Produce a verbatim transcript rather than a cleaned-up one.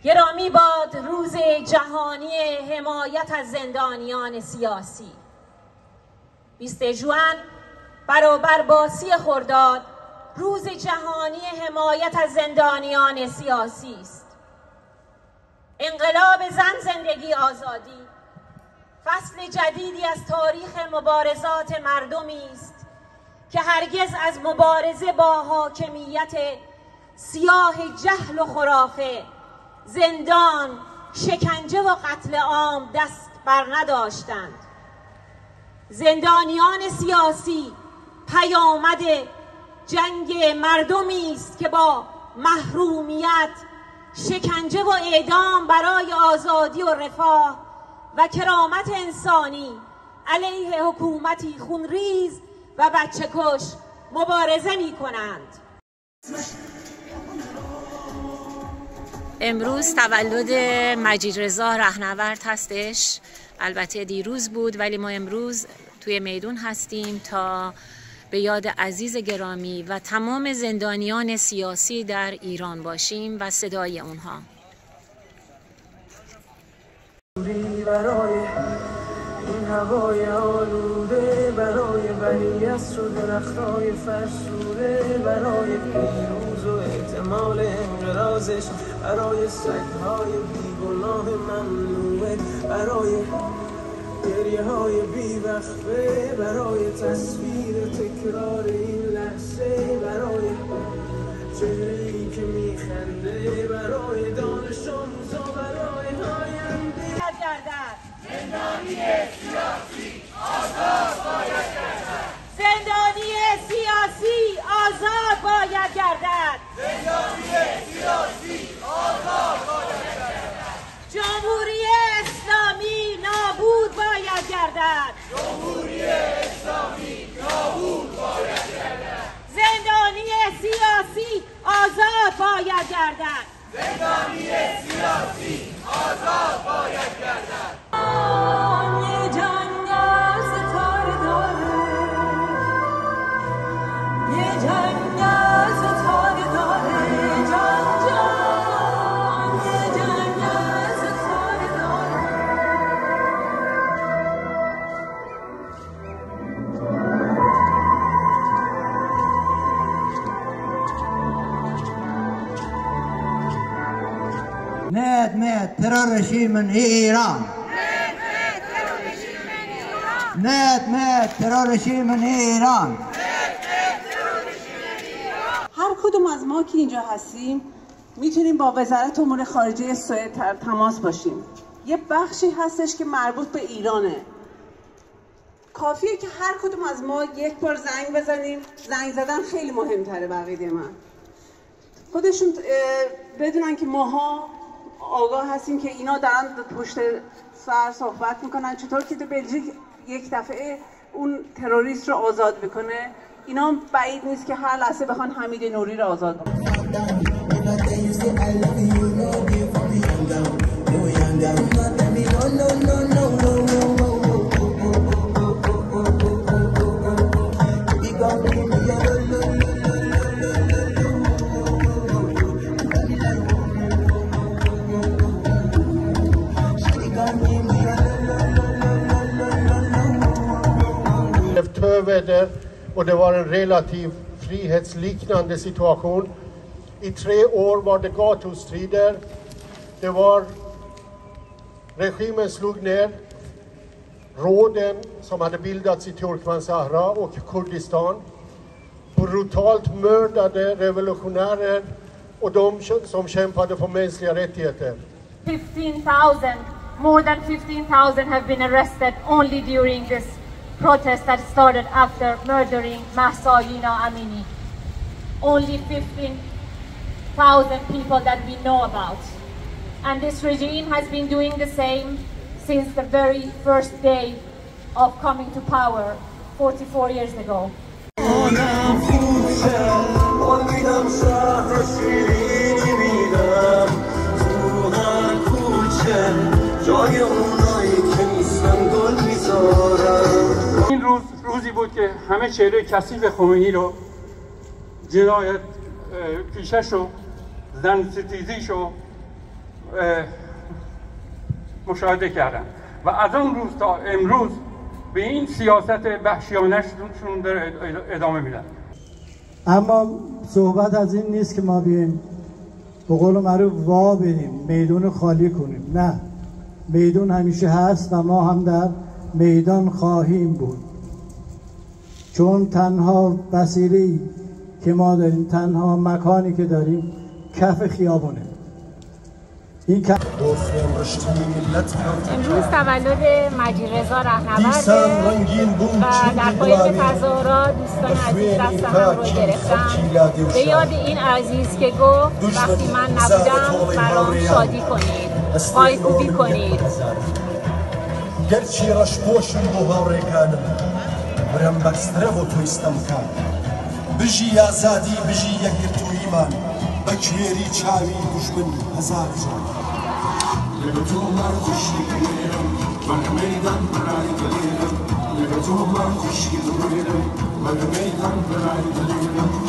گرامی باد روز جهانی حمایت از زندانیان سیاسی. بیست ژوئن برابر با سی خرداد روز جهانی حمایت از زندانیان سیاسی است. انقلاب زن، زندگی، آزادی فصل جدیدی از تاریخ مبارزات مردمی است که هرگز از مبارزه با حاکمیت سیاه جهل و خرافه، زندان، شکنجه و قتل عام دست بر نداشتند. زندانیان سیاسی پیامد جنگ مردمی است که با محرومیت، شکنجه و اعدام برای آزادی و رفاه و کرامت انسانی علیه حکومتی خونریز و بچه کش مبارزه می کنند. امروز تولد مجیدرضا رهنورد هستش. البته دیروز بود ولی ما امروز توی میدون هستیم تا به یاد عزیز گرامی و تمام زندانیان سیاسی در ایران باشیم و صدای اونها. برای این هوای آلوده، برای بریت و درختای فرسوده، برای پیروز و احتمال انقراضش، برای سگهای بیگناه ممنوعه، برای گریه های بیوقفه، برای تصویر تکرار این لحظه، برای چهره‌ای که میخنده، برای دانش آموزا، برای آینده. زندانی سیاسی آزاد باید گردد. زندانی سیاسی آزاد باید گردد. زندانی سیاسی آزاد باید گردد. جمهوری اسلامی نابود باید گردد. جمهوری اسلامی نابود باید گردد. زندانی سیاسی آزاد باید گردد. زندانی سیاسی آزاد باید گردد. یه جنگ از ستاره داره، یه جنگ از ستاره داره، جان جان، یه جنگ از ستاره داره. مات مات ترور رژیم ایران. مات مات ترور رژیم ایران. هر کدوم از ما که اینجا هستیم میتونیم با وزارت امور خارجه سوئد تماس باشیم. یه بخشی هستش که مربوط به ایرانه. کافیه که هر کدوم از ما یک بار زنگ بزنیم. زنگ زدن خیلی مهمتره بقیده من. خودشون بدونن که ماها آگاه هستیم که اینا دارن پشت سر صحبت میکنن چطور که تو بلژیک یک دفعه اون تروریست رو آزاد بکنه. اینا بعید نیست که هر لحظه بخوان حمید نوری رو آزاد بکنن. Över och det var en relativt frihetsliknande situation. I tre år var det gatustrider. Det var regimen slog ner råden som hade bildats i Turkmen Sahara och Kurdistan. Brutalt mördade revolutionärer och de som kämpade för mänskliga rättigheter. fifteen thousand, more than fifteen thousand have been arrested only during this protest that started after murdering Mahsa Jina Amini. Only fifteen thousand people that we know about. And this regime has been doing the same since the very first day of coming to power forty-four years ago. این روز روزی بود که همه چهره کثیف خمینی رو، جنایت پیشش رو، زن ستیزیش رو مشاهده کردن و از اون روز تا امروز به این سیاست وحشیانه‌شون داره ادامه میدن. اما صحبت از این نیست که ما بیایم به قول معروف وا بریم میدون خالی کنیم. نه، میدون همیشه هست و ما هم در میدان خواهیم بود، چون تنها وسیله‌ای که ما داریم، تنها مکانی که داریم کف خیابونه. این کف... امروز تولد مجید رضا رهنورده و در پایان تظاهرات دوستان عزیز دستم رو گرفتم به یاد این عزیز که گفت وقتی من نبودم برام شادی کنید، پایکوبی کنید. گرچی رش پوشم بو هاوڕێکانم برم بەرزترە بۆ تۆی ستەمکان بژی ئازادی بژی یەکگرتوویمان بە کوێری چاوی دوژمن هەزار جان لەگە تۆ مار خوشی بێرم بەگە مەیدان بەرای دەلێرم لەگە تۆ مار خوشی بێرم بەگە مەیدان بەرای دەلێرم